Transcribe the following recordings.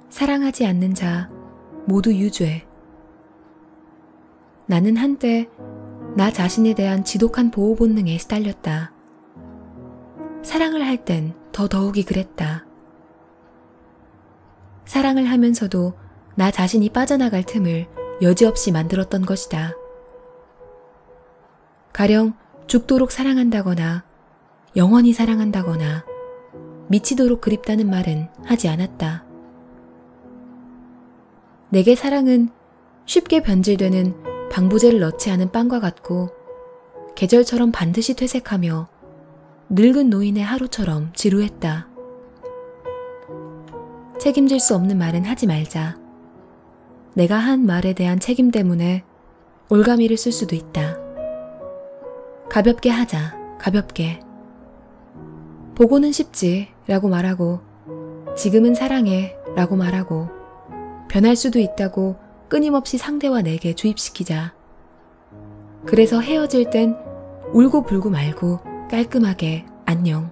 사랑하지 않는 자 모두 유죄. 나는 한때 나 자신에 대한 지독한 보호 본능에 시달렸다. 사랑을 할 땐 더더욱이 그랬다. 사랑을 하면서도 나 자신이 빠져나갈 틈을 여지없이 만들었던 것이다. 가령 죽도록 사랑한다거나 영원히 사랑한다거나 미치도록 그립다는 말은 하지 않았다. 내게 사랑은 쉽게 변질되는 방부제를 넣지 않은 빵과 같고 계절처럼 반드시 퇴색하며 늙은 노인의 하루처럼 지루했다. 책임질 수 없는 말은 하지 말자. 내가 한 말에 대한 책임 때문에 올가미를 쓸 수도 있다. 가볍게 하자, 가볍게. 보고는 쉽지 라고 말하고 지금은 사랑해 라고 말하고 변할 수도 있다고 끊임없이 상대와 내게 주입시키자. 그래서 헤어질 땐 울고불고 말고 깔끔하게 안녕.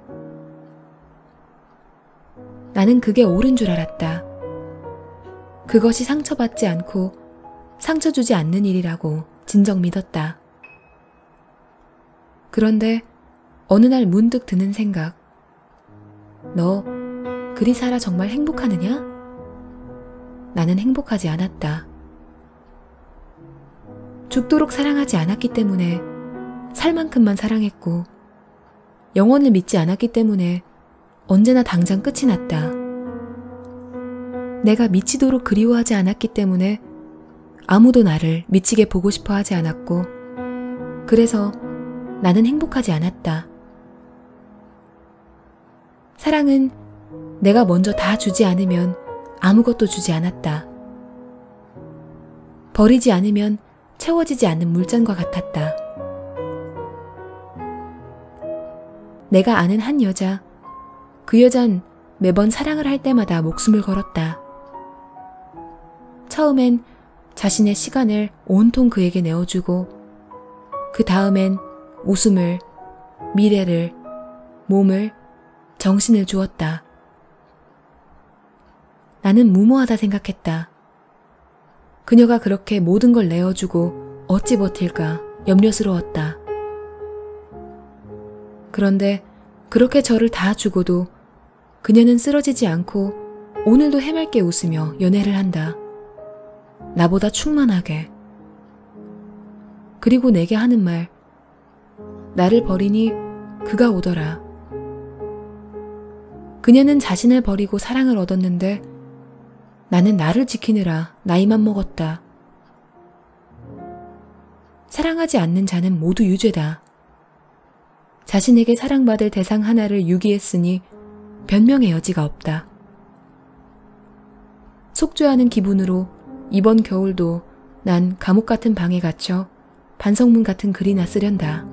나는 그게 옳은 줄 알았다. 그것이 상처받지 않고 상처 주지 않는 일이라고 진정 믿었다. 그런데 어느 날 문득 드는 생각. 너 그리 살아 정말 행복하느냐? 나는 행복하지 않았다. 죽도록 사랑하지 않았기 때문에 살 만큼만 사랑했고 영원을 믿지 않았기 때문에 언제나 당장 끝이 났다. 내가 미치도록 그리워하지 않았기 때문에 아무도 나를 미치게 보고 싶어 하지 않았고 그래서 나는 행복하지 않았다. 사랑은 내가 먼저 다 주지 않으면 아무것도 주지 않았다. 버리지 않으면 채워지지 않는 물잔과 같았다. 내가 아는 한 여자, 그 여잔 매번 사랑을 할 때마다 목숨을 걸었다. 처음엔 자신의 시간을 온통 그에게 내어주고 그 다음엔 웃음을, 미래를, 몸을, 정신을 주었다. 나는 무모하다 생각했다. 그녀가 그렇게 모든 걸 내어주고 어찌 버틸까 염려스러웠다. 그런데 그렇게 저를 다 주고도 그녀는 쓰러지지 않고 오늘도 해맑게 웃으며 연애를 한다. 나보다 충만하게. 그리고 내게 하는 말. 나를 버리니 그가 오더라. 그녀는 자신을 버리고 사랑을 얻었는데 나는 나를 지키느라 나이만 먹었다. 사랑하지 않는 자는 모두 유죄다. 자신에게 사랑받을 대상 하나를 유기했으니 변명의 여지가 없다. 속죄하는 기분으로 이번 겨울도 난 감옥 같은 방에 갇혀 반성문 같은 글이나 쓰련다.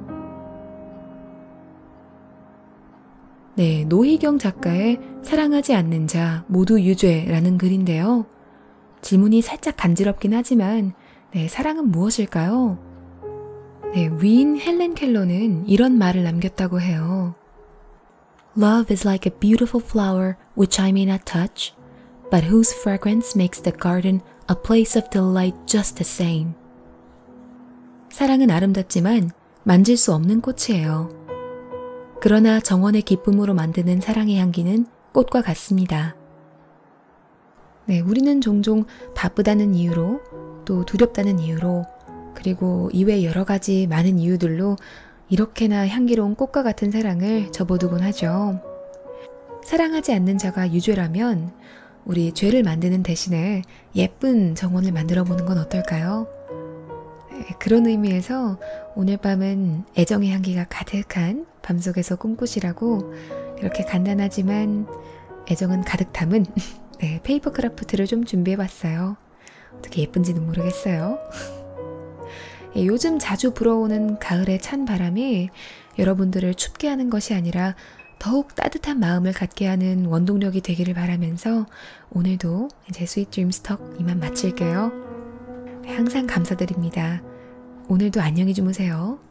네, 노희경 작가의 사랑하지 않는 자 모두 유죄라는 글인데요. 질문이 살짝 간지럽긴 하지만 네, 사랑은 무엇일까요? 네, 위인 헬렌 켈러는 이런 말을 남겼다고 해요. Love is like a beautiful flower which I may not touch, but whose fragrance makes the garden a place of delight just the same. 사랑은 아름답지만 만질 수 없는 꽃이에요. 그러나 정원의 기쁨으로 만드는 사랑의 향기는 꽃과 같습니다. 네, 우리는 종종 바쁘다는 이유로 또 두렵다는 이유로 그리고 이외 여러 가지 많은 이유들로 이렇게나 향기로운 꽃과 같은 사랑을 접어두곤 하죠. 사랑하지 않는 자가 유죄라면 우리 죄를 만드는 대신에 예쁜 정원을 만들어 보는 건 어떨까요? 그런 의미에서 오늘 밤은 애정의 향기가 가득한 밤속에서 꿈꾸시라고 이렇게 간단하지만 애정은 가득 담은 네, 페이퍼 크라프트를 좀 준비해봤어요. 어떻게 예쁜지는 모르겠어요. 요즘 자주 불어오는 가을의 찬 바람이 여러분들을 춥게 하는 것이 아니라 더욱 따뜻한 마음을 갖게 하는 원동력이 되기를 바라면서 오늘도 이제 스윗 드림스 톡 이만 마칠게요. 항상 감사드립니다. 오늘도 안녕히 주무세요.